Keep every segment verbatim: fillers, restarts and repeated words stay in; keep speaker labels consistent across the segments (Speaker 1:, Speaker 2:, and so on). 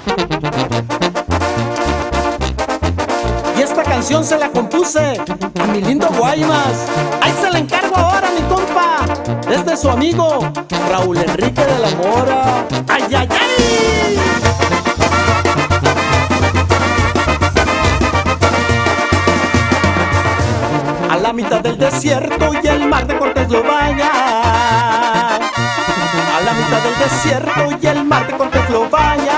Speaker 1: Y esta canción se la compuse a mi lindo Guaymas. Ahí se la encargo ahora, mi compa. Es de su amigo Raúl Enrique de la Mora. ¡Ay, ay, ay! A la mitad del desierto y el mar de Cortés lo baña. A la mitad del desierto y el mar de Cortés lo baña.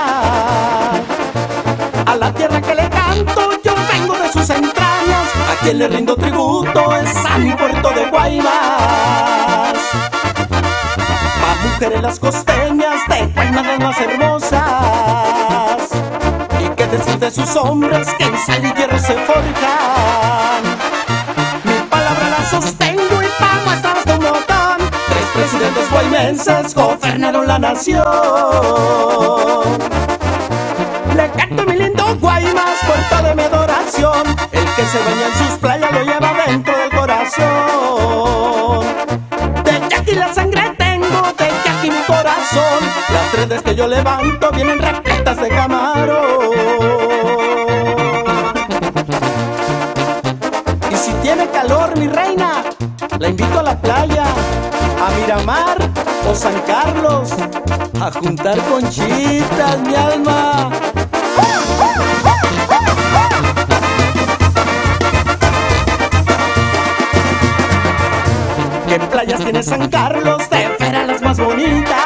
Speaker 1: A la tierra que le canto yo vengo de sus entrañas. A quien le rindo tributo es a mi puerto de Guaymas. Pa' mujeres las costeñas de Guaymas las más hermosas. Y qué decir de sus hombres que en sal y hierro se forjan. Mi palabra la sostengo y pa' muestras de un montón. Tres presidentes guaymenses gobernaron la nación. Le canto mi lindo Guaymas, puerto de mi adoración. El que se baña en sus playas lo lleva dentro del corazón. De yaqui la sangre tengo, de yaqui mi corazón. Las redes que yo levanto vienen repletas de camarón. Y si tiene calor mi reina, la invito a la playa, a Miramar o San Carlos, a juntar conchitas, mi alma. ¿Qué playas tiene San Carlos? De veras las más bonitas.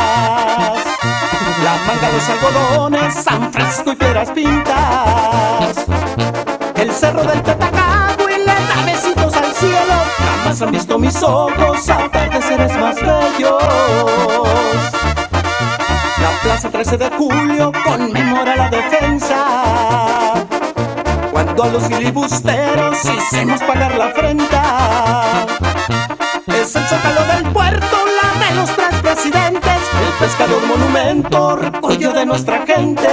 Speaker 1: La Manga, los algodones, San Francisco y Piedras Pintas. El cerro del Tetacagua y le da besitos al cielo. Jamás han visto mis ojos atardeceres más bellos. La plaza trece de julio conmemora la defensa. Cuando a los filibusteros hicimos pagar la afrenta. Es el zócalo del puerto, la de los tres presidentes. El pescador monumento, orgullo de nuestra gente.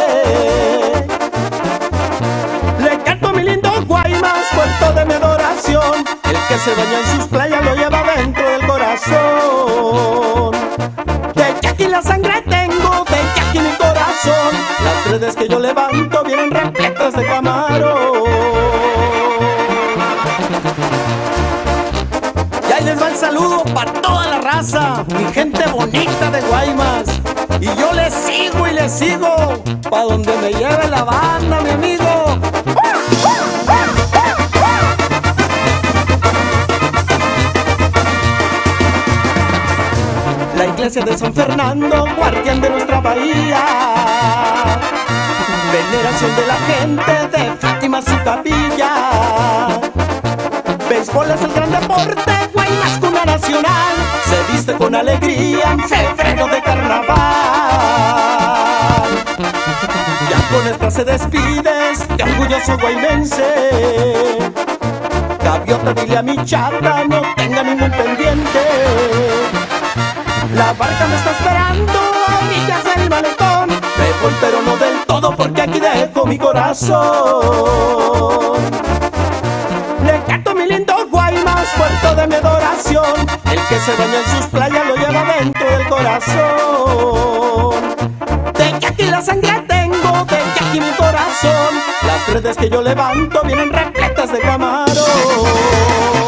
Speaker 1: Le canto mi lindo Guaymas, puerto de mi adoración. El que se baña en sus playas lo lleva dentro del corazón. De yaqui la sangre tengo, de yaqui mi corazón. Las redes que yo levanto vienen repletas de camarón. Y ahí les va el saludo para toda la raza, mi gente bonita de Guaymas. Y yo les sigo y les sigo, pa' donde me lleve la banda, mi amigo. La iglesia de San Fernando, guardián de nuestra bahía. Veneración de la gente de Fátima su capilla. Béisbol es el gran deporte, Guaymas cuna nacional. Se viste con alegría en febrero de carnaval. Ya con esta se despides de orgulloso guaymense. Gaviota, dile a mi chata, no tenga ningún pendiente. La barca me está esperando a orillas del malecón. Me voy pero no del todo porque aquí dejo mi corazón. Le canto mi lindo Guaymas, puerto de mi adoración. El que se baña en sus playas lo lleva dentro del corazón. De yaqui la sangre tengo, de yaqui mi corazón. Las redes que yo levanto vienen repletas de camarón.